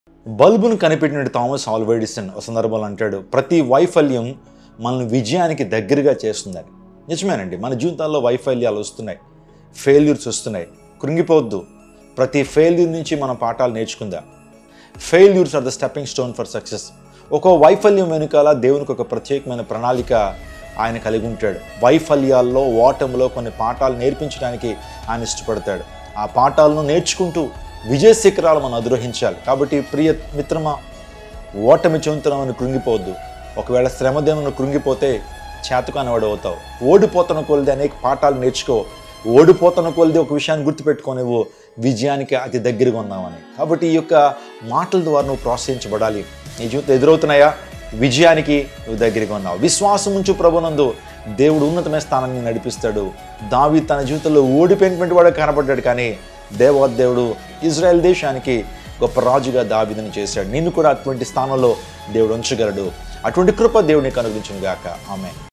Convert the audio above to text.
బల్బును కనిపెట్టిన Thomas Alva Edison ఒక సందర్భంలో అంటాడు, ప్రతి వైఫల్యం మనల్ని విజయానికి దగ్గరగా చేస్తుందని. నిజమేనండి, మన జీవితాల్లో వైఫల్యాలు వస్తున్నాయి, ఫెయిల్యూర్స్ వస్తున్నాయి. కృంగిపోవద్దు. ప్రతి ఫెయిల్యూర్ నుంచి మనం పాఠాలు నేర్చుకుందాం. Failures are the stepping stone for success. ఒక వైఫల్యం వెనుకాల దేవునికి ఒక ప్రత్యేకమైన ప్రణాళిక ఆయన కలిగి ఉంటాడు. వైఫల్యాల్లో, ఓటమిలో కొన్ని పాఠాలు నేర్పించడానికి ఆయన ఇష్టపడతాడు. ఆ పాఠాలను నేర్చుకుంటూ విజయ శిఖరాలు మనం అధిరోహించాలి. కాబట్టి ప్రియ మిత్రమా, ఓటమి చెందుతున్నామని కృంగిపోవద్దు. ఒకవేళ శ్రమదేవుని కృంగిపోతే చేతకానివాడు అవుతావు. ఓడిపోతున్న కొలిది అనేక పాఠాలు నేర్చుకో. ఓడిపోతున్న కొలిది ఒక విషయాన్ని గుర్తుపెట్టుకో, నువ్వు విజయానికి అతి దగ్గరగా ఉన్నావని. కాబట్టి ఈ యొక్క మాటల ద్వారా నువ్వు ప్రోత్సహించబడాలి. నీ జీవితం ఎదురవుతున్నాయా? విజయానికి నువ్వు దగ్గరగా ఉన్నావు. విశ్వాసం ఉంచు ప్రభునందు, దేవుడు ఉన్నతమైన స్థానాన్ని నడిపిస్తాడు. దావీదు తన జీవితంలో ఓడిపోయినటువంటి వాడు కనపడ్డాడు, కానీ దేవోదేవుడు ఇజ్రాయెల్ దేశానికి గొప్ప రాజుగా దావీదుని చేశాడు. నిన్ను కూడా అటువంటి స్థానంలో దేవుడు ఉంచగలడు. అటువంటి కృప దేవునికి అనుగ్రహించును గాక. ఆమేన్.